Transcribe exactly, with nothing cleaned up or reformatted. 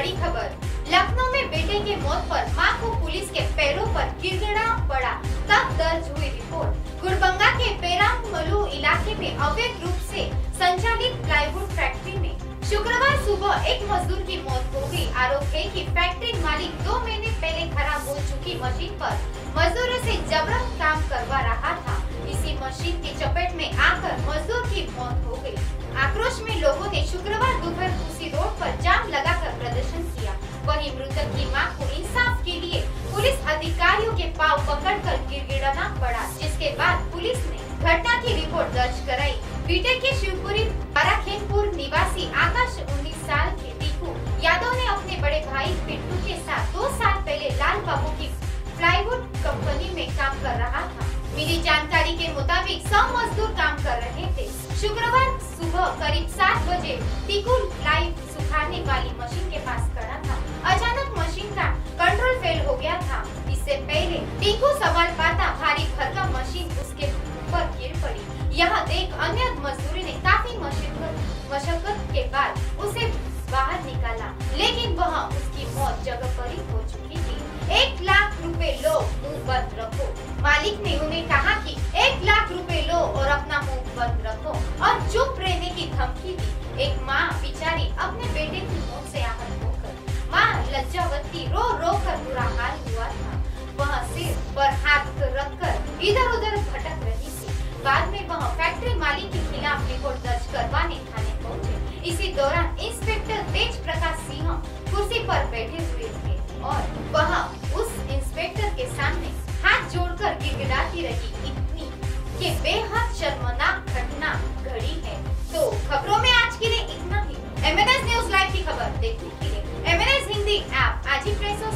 बड़ी खबर। लखनऊ में बेटे की मौत पर मां को पुलिस के पैरों पर गिड़गिड़ा पड़ा, तब दर्ज हुई रिपोर्ट। गुड़बंगा के पेरामलू इलाके में अवैध रूप से संचालित प्लाईवुड फैक्ट्री में शुक्रवार सुबह एक मजदूर की मौत हो गई। आरोप है कि फैक्ट्री मालिक दो महीने पहले खराब हो चुकी मशीन पर मजदूरों से जबरन काम करवा रहा था। इसी मशीन की चपेट में आकर मजदूर की मौत हो गई। आक्रोश में लोगों ने शुक्रवार दोपहर उसी रोड पर जाम लगाकर प्रदर्शन किया। वहीं मृतक की मां को इंसाफ के लिए पुलिस अधिकारियों के पांव पकड़कर गिड़गिड़ाना पड़ा, जिसके बाद पुलिस ने घटना की रिपोर्ट दर्ज कराई। बीटे के शिवपुरी बाराखेमपुर निवासी आकाश उन्नीस साल के टीकू यादव ने अपने बड़े भाई पिंटू के साथ दो साल पहले लाल बाबू की प्लाईवुड कंपनी में काम कर रहा था। मिली जानकारी के मुताबिक सौ मजदूर काम कर रहे थे। शुक्रवार सुबह करीब सात बजे टीकू प्लाई सुखाने वाली मशीन के पास खड़ा था। अचानक मशीन का कंट्रोल फेल हो गया था। इससे पहले टीकू संभाल पाता भारी भरकम मशीन उसके ऊपर गिर पड़ी। यहाँ देख अन्य मजदूरों ने काफी मशक्कत के बाद उसे बाहर निकाला, लेकिन वह उसकी मौत जगह पर ही हो चुकी थी। एक लाख रुपए लो, मुंह बंद रखो। मालिक ने उन्हें कहा कि एक लाख रुपए लो और अपना मुंह बंद रखो और चुप रहने की धमकी दी। एक माँ बेचारी अपने बेटे की मौत से आहत होकर माँ लज्जावती रो रो कर बुरा हाल हुआ था। वह सिर पर हाथ रखकर इधर उधर भटक रही थी। बाद में वह फैक्ट्री मालिक के खिलाफ रिपोर्ट दर्ज करवाने थाने पहुंचे। इसी दौरान इंस्पेक्टर तेज प्रकाश सिंह कुर्सी पर बैठे हुए थे और वह उस इंस्पेक्टर के सामने हाथ जोड़कर गिड़गिड़ाती रही। इतनी कि बेहद शर्मनाक घटना घड़ी है। तो खबरों में आज के लिए इतना ही। M N S news live की खबर देखने के लिए M N S Hindi app आज ही प्रेस